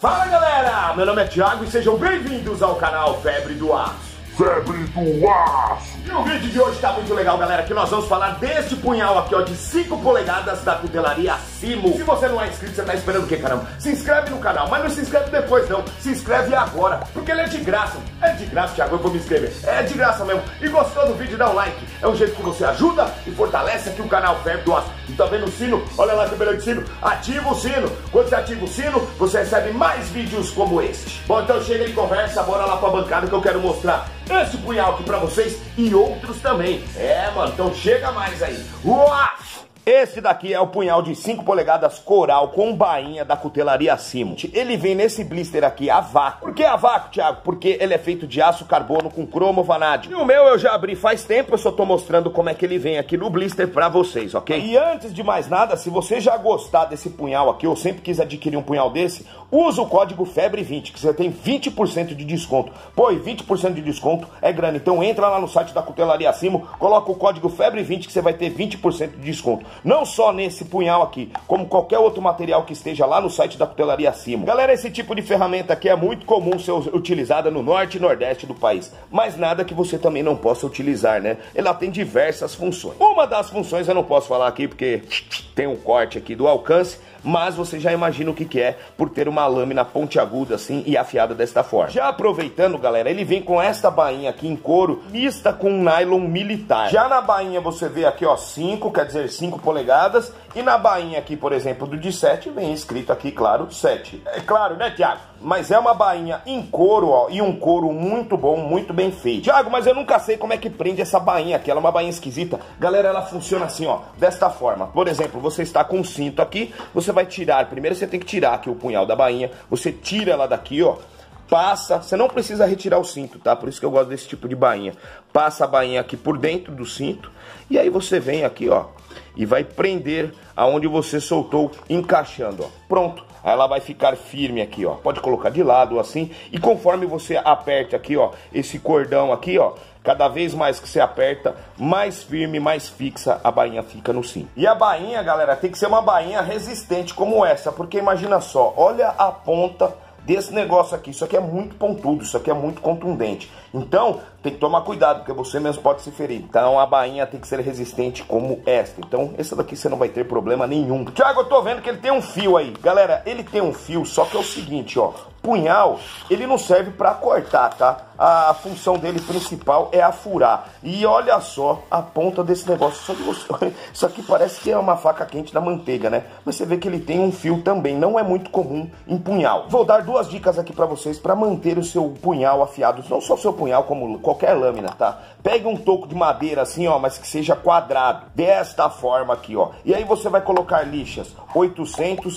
Fala galera, meu nome é Thiago e sejam bem-vindos ao canal Febre do Aço. Febre do Aço! E o vídeo de hoje tá muito legal, galera, que nós vamos falar deste punhal aqui, ó, de 5 polegadas da Cutelaria Simo. Se você não é inscrito, você tá esperando o quê, caramba? Se inscreve no canal, mas não se inscreve depois não, se inscreve agora, porque ele é de graça. É de graça, Thiago, eu vou me inscrever. É de graça mesmo. E gostou do vídeo, dá um like. É um jeito que você ajuda e fortalece aqui o canal Febre do Aço. E tá vendo o sino? Olha lá que beleza de sino. Ativa o sino. Quando você ativa o sino, você recebe mais vídeos como este. Bom, então chega de conversa, bora lá pra bancada que eu quero mostrar esse punhal aqui pra vocês e outros também. É, mano, então chega mais aí. Uau! Esse daqui é o punhal de 5 polegadas coral com bainha da Cutelaria Simo. Ele vem nesse blister aqui a vácuo. Por que a vácuo, Thiago? Porque ele é feito de aço carbono com cromo vanádio. E o meu eu já abri faz tempo, eu só tô mostrando como é que ele vem aqui no blister pra vocês, ok? E antes de mais nada, se você já gostar desse punhal aqui, ou sempre quis adquirir um punhal desse, usa o código FEBRE20, que você tem 20% de desconto. Pô, e 20% de desconto é grana. Então entra lá no site da Cutelaria Simo, coloca o código FEBRE20 que você vai ter 20% de desconto. Não só nesse punhal aqui, como qualquer outro material que esteja lá no site da Cutelaria Simo. Galera, esse tipo de ferramenta aqui é muito comum ser utilizada no norte e nordeste do país. Mas nada que você também não possa utilizar, né? Ela tem diversas funções. Uma das funções eu não posso falar aqui porque tem um corte aqui do alcance, mas você já imagina o que é por ter uma lâmina pontiaguda assim e afiada desta forma. Já aproveitando, galera, ele vem com esta bainha aqui em couro, mista com nylon militar. Já na bainha você vê aqui, ó, 5, quer dizer 5 polegadas, e na bainha aqui, por exemplo, do de 7, vem escrito aqui, claro, 7. É claro, né, Thiago? Mas é uma bainha em couro, ó, e um couro muito bom, muito bem feito. Thiago, mas eu nunca sei como é que prende essa bainha aqui, ela é uma bainha esquisita. Galera, ela funciona assim, ó, desta forma. Por exemplo, você está com um cinto aqui, você vai tirar, primeiro você tem que tirar aqui o punhal da bainha, você tira ela daqui, ó, passa, você não precisa retirar o cinto, tá? Por isso que eu gosto desse tipo de bainha. Passa a bainha aqui por dentro do cinto, e aí você vem aqui, ó, e vai prender aonde você soltou, encaixando, ó. Pronto. Aí ela vai ficar firme aqui, ó. Pode colocar de lado, assim. E conforme você aperta aqui, ó, esse cordão aqui, ó, cada vez mais que você aperta, mais firme, mais fixa a bainha fica no cinto. E a bainha, galera, tem que ser uma bainha resistente como essa. Porque imagina só, olha a ponta desse negócio aqui. Isso aqui é muito pontudo, isso aqui é muito contundente. Então, tem que tomar cuidado, porque você mesmo pode se ferir. Então, a bainha tem que ser resistente como esta. Então, essa daqui você não vai ter problema nenhum. Thiago, eu tô vendo que ele tem um fio aí. Galera, ele tem um fio, só que é o seguinte, ó. Punhal, ele não serve pra cortar, tá? A função dele principal é a furar. E olha só a ponta desse negócio. Só que você... Isso aqui parece que é uma faca quente da manteiga, né? Mas você vê que ele tem um fio também. Não é muito comum em punhal. Vou dar 2 dicas aqui pra vocês pra manter o seu punhal afiado. Não só o seu punhal, como qualquer lâmina, tá? Pega um toco de madeira assim, ó, mas que seja quadrado. Desta forma aqui, ó. E aí você vai colocar lixas 800,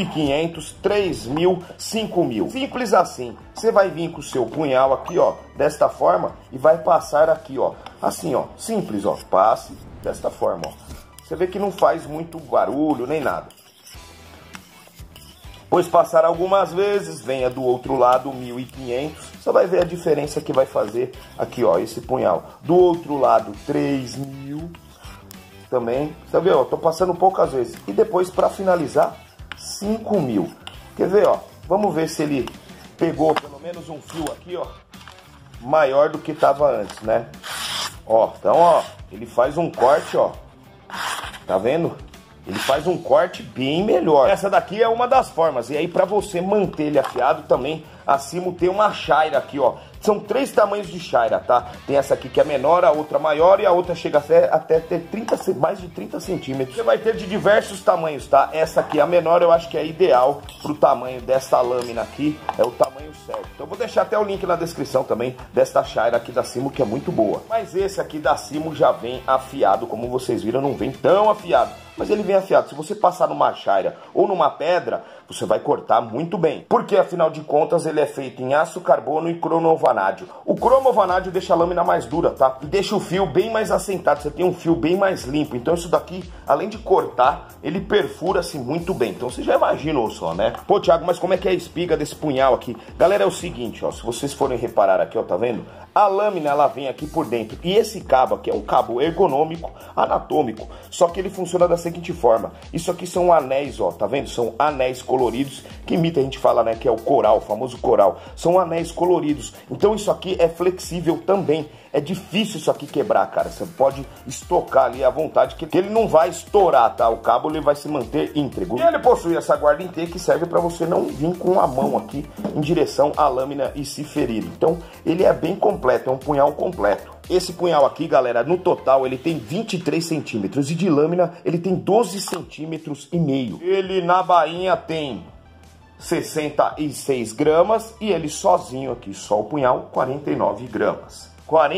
1500, 3000, 5000. Simples assim. Você vai vir com o seu punhal aqui, ó, desta forma, e vai passar aqui, ó, assim, ó, simples, ó, passe desta forma, ó. Você vê que não faz muito barulho, nem nada. Pois passar algumas vezes, venha do outro lado, 1500, você vai ver a diferença que vai fazer aqui, ó, esse punhal. Do outro lado, 3000, também, você vê, ó, tô passando poucas vezes. E depois, para finalizar, 5000. Quer ver, ó, vamos ver se ele pegou pelo menos um fio aqui, ó, maior do que tava antes, né? Ó, então, ó, ele faz um corte, ó, tá vendo? Ele faz um corte bem melhor. Essa daqui é uma das formas. E aí, pra você manter ele afiado também, acima tem uma chaira aqui, ó. São 3 tamanhos de chaira, tá? Tem essa aqui que é menor, a outra maior e a outra chega até ter mais de 30 centímetros. Você vai ter de diversos tamanhos, tá? Essa aqui, a menor, eu acho que é ideal pro tamanho dessa lâmina aqui. É o tamanho certo. Então eu vou deixar até o link na descrição também desta chaira aqui da Simo, que é muito boa. Mas esse aqui da Simo já vem afiado, como vocês viram, não vem tão afiado. Mas ele vem afiado. Se você passar numa chaira ou numa pedra, você vai cortar muito bem. Porque, afinal de contas, ele é feito em aço carbono e cromovanádio. O cromovanádio deixa a lâmina mais dura, tá? E deixa o fio bem mais assentado. Você tem um fio bem mais limpo. Então isso daqui, além de cortar, ele perfura-se muito bem. Então você já imaginou só, né? Pô, Thiago, mas como é que é a espiga desse punhal aqui? Galera, é o seguinte, ó. Se vocês forem reparar aqui, ó, tá vendo? A lâmina, ela vem aqui por dentro. E esse cabo aqui é um cabo ergonômico, anatômico. Só que ele funciona da seguinte forma. Isso aqui são anéis, ó. Tá vendo? São anéis coloridos, que imita, a gente fala, né, que é o coral, o famoso coral. São anéis coloridos. Então isso aqui é flexível também. É difícil isso aqui quebrar, cara. Você pode estocar ali à vontade, que ele não vai estourar, tá? O cabo ele vai se manter íntegro. E ele possui essa guarda em T que serve para você não vir com a mão aqui em direção à lâmina e se ferir. Então ele é bem completo, é um punhal completo. Esse punhal aqui, galera, no total ele tem 23 centímetros e de lâmina ele tem 12 centímetros e meio. Ele na bainha tem 66 gramas e ele sozinho aqui, só o punhal, 49 gramas.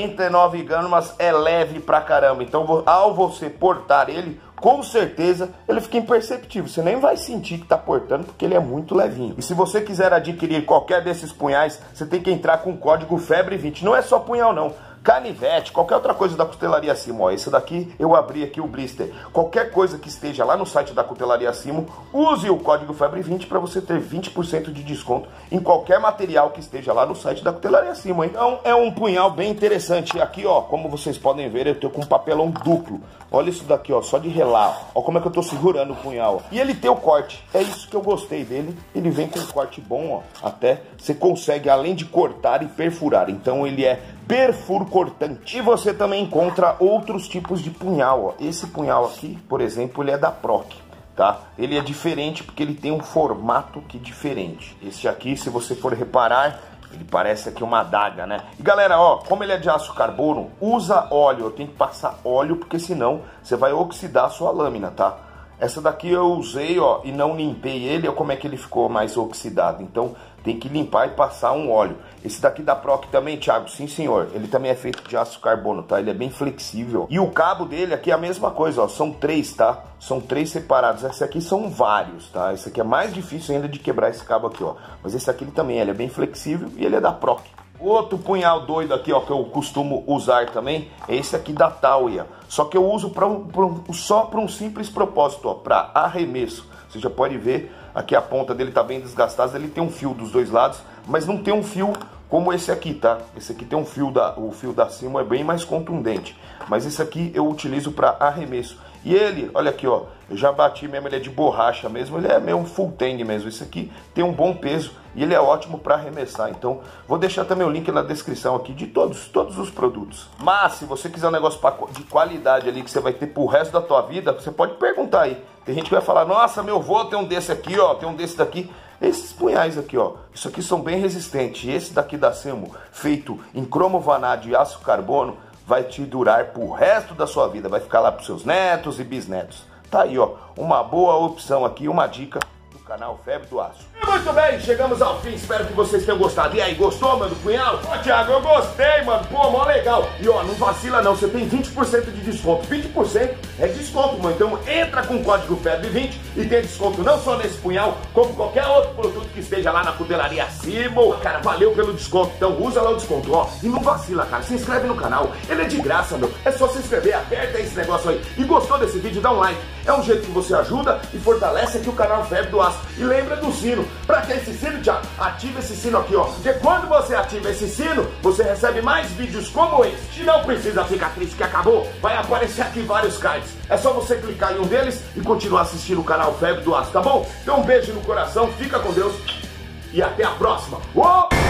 49 gramas é leve pra caramba, então ao você portar ele, com certeza ele fica imperceptível, você nem vai sentir que tá portando porque ele é muito levinho. E se você quiser adquirir qualquer desses punhais, você tem que entrar com o código FEBRE20, não é só punhal não. Canivete, qualquer outra coisa da Cutelaria Simo, ó, esse daqui eu abri aqui o blister, qualquer coisa que esteja lá no site da Cutelaria Simo, use o código FEBRE20 para você ter 20% de desconto em qualquer material que esteja lá no site da Cutelaria Simo. Então é um punhal bem interessante. Aqui, ó, como vocês podem ver, eu tô com um papelão duplo. Olha isso daqui, ó, só de relar. Ó como é que eu tô segurando o punhal. E ele tem o corte, é isso que eu gostei dele. Ele vem com um corte bom, ó, até você consegue, além de cortar e perfurar. Então ele é perfuro cortante. E você também encontra outros tipos de punhal, ó. Esse punhal aqui, por exemplo, ele é da Proc, tá? Ele é diferente porque ele tem um formato que é diferente. Esse aqui, se você for reparar, ele parece aqui uma adaga, né? E galera, ó, como ele é de aço carbono, usa óleo. Eu tenho que passar óleo porque senão você vai oxidar a sua lâmina, tá? Essa daqui eu usei, ó, e não limpei ele, ó, como é que ele ficou mais oxidado. Então tem que limpar e passar um óleo. Esse daqui da Proc também, Thiago, sim senhor, ele também é feito de aço carbono, tá? Ele é bem flexível. E o cabo dele aqui é a mesma coisa, ó, são 3, tá? São 3 separados. Esse aqui são vários, tá? Esse aqui é mais difícil ainda de quebrar esse cabo aqui, ó. Mas esse aqui ele também, ele é bem flexível e ele é da Proc. Outro punhal doido aqui, ó, que eu costumo usar também, é esse aqui da Tauia. Só que eu uso só para um simples propósito, ó, para arremesso. Você já pode ver, aqui a ponta dele tá bem desgastada, ele tem um fio dos dois lados, mas não tem um fio como esse aqui, tá? Esse aqui tem um fio, o fio da Simo é bem mais contundente, mas esse aqui eu utilizo para arremesso. E ele, olha aqui, ó, eu já bati mesmo, ele é de borracha mesmo, ele é meio um full tang mesmo. Esse aqui tem um bom peso e ele é ótimo para arremessar. Então, vou deixar também o link na descrição aqui de todos os produtos. Mas, se você quiser um negócio de qualidade ali, que você vai ter pro resto da tua vida, você pode perguntar aí. Tem gente que vai falar, nossa, meu vô tem um desse aqui, ó, tem um desse daqui. Esses punhais aqui, ó, isso aqui são bem resistentes. E esse daqui da Simo, feito em cromo vanádio e aço carbono, vai te durar pro resto da sua vida. Vai ficar lá pros seus netos e bisnetos. Tá aí, ó, uma boa opção aqui, uma dica do canal Febre do Aço. E muito bem, chegamos ao fim, espero que vocês tenham gostado. E aí, gostou, mano, do punhal? Ó, Thiago, eu gostei, mano, pô, mó legal. E ó, não vacila não, você tem 20% de desconto. 20% é desconto, mano. Então entra com o código FEBRE20 e tem desconto não só nesse punhal, como qualquer outro produto que esteja lá na Cutelaria Simo. Cara, valeu pelo desconto, então usa lá o desconto, ó. E não vacila, cara, se inscreve no canal, ele é de graça, meu. É só se inscrever, aperta esse negócio aí. E gostou desse vídeo, dá um like. É um jeito que você ajuda e fortalece aqui o canal Febre do Aço. E lembra do sino. Pra que esse sino, Thiago? Ativa esse sino aqui, ó. Porque quando você ativa esse sino, você recebe mais vídeos como esse. E não precisa ficar triste que acabou. Vai aparecer aqui vários cards. É só você clicar em um deles e continuar assistindo o canal Febre do Aço, tá bom? Então um beijo no coração, fica com Deus e até a próxima. Uou!